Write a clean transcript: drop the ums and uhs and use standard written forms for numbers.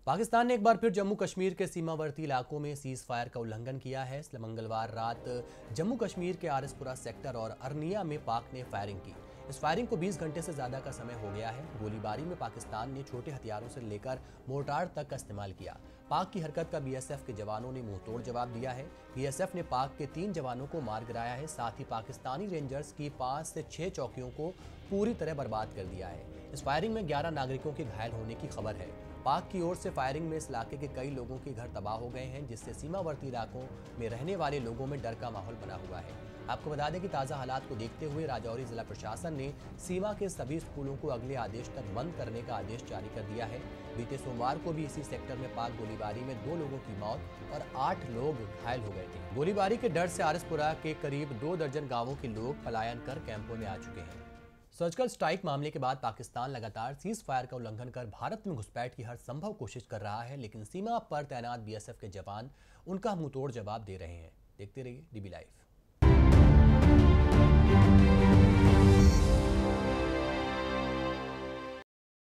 पाकिस्तान ने एक बार फिर जम्मू कश्मीर के सीमावर्ती इलाकों में सीज फायर का उल्लंघन किया है। इसलिए मंगलवार रात जम्मू कश्मीर के आरएसपुरा सेक्टर और अरनिया में पाक ने फायरिंग की। इस फायरिंग को 20 घंटे से ज़्यादा का समय हो गया है। गोलीबारी में पाकिस्तान ने छोटे हथियारों से लेकर मोर्टार तक का इस्तेमाल किया। पाक की हरकत का बीएसएफ के जवानों ने मुंहतोड़ जवाब दिया है। बीएसएफ ने पाक के 3 जवानों को मार गिराया है। साथ ही पाकिस्तानी रेंजर्स की 5 से 6 चौकियों को पूरी तरह बर्बाद कर दिया है। इस फायरिंग में 11 नागरिकों के घायल होने की खबर है। पाक की ओर से फायरिंग में इस इलाके के कई लोगों के घर तबाह हो गए हैं, जिससे सीमावर्ती इलाकों में रहने वाले लोगों में डर का माहौल बना हुआ है। आपको बता दें कि ताज़ा हालात को देखते हुए राजौरी जिला प्रशासन ने सीमा के सभी स्कूलों को अगले आदेश तक बंद करने का आदेश जारी कर दिया है। बीते सोमवार को भी इसी सेक्टर में पाक गोलीबारी में 2 लोगों की मौत और 8 लोग घायल हो गए थे। गोलीबारी के डर से आरएसपुरा के करीब 2 दर्जन गाँवों के लोग पलायन कर कैंपों में आ चुके हैं। सर्जिकल स्ट्राइक मामले के बाद पाकिस्तान लगातार सीज फायर का उल्लंघन कर भारत में घुसपैठ की हर संभव कोशिश कर रहा है, लेकिन सीमा पर तैनात बीएसएफ के जवान उनका मुंहतोड़ जवाब दे रहे हैं। देखते रहिए डीबी लाइव।